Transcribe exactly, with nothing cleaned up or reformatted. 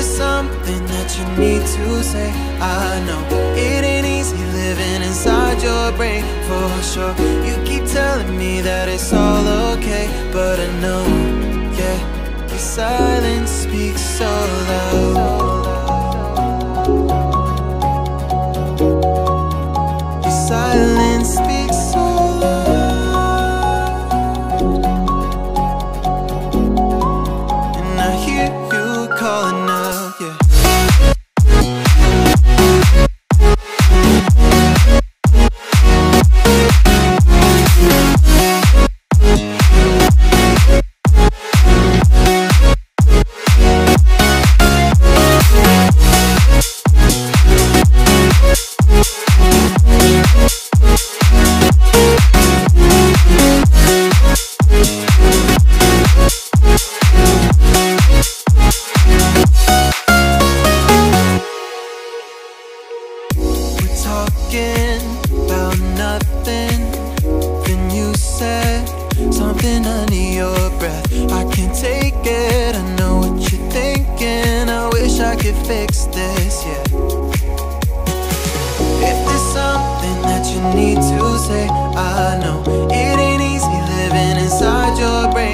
there's something that you need to say, I know it ain't easy living inside your brain, for sure. You keep telling me that it's all okay, but I know, yeah, your silence speaks so loud. Your silence speaks so loud, and I hear you calling out, yeah. Talking about nothing, then you said something under your breath. I can't take it, I know what you're thinking. I wish I could fix this, yeah. If there's something that you need to say, I know it ain't easy living inside your brain,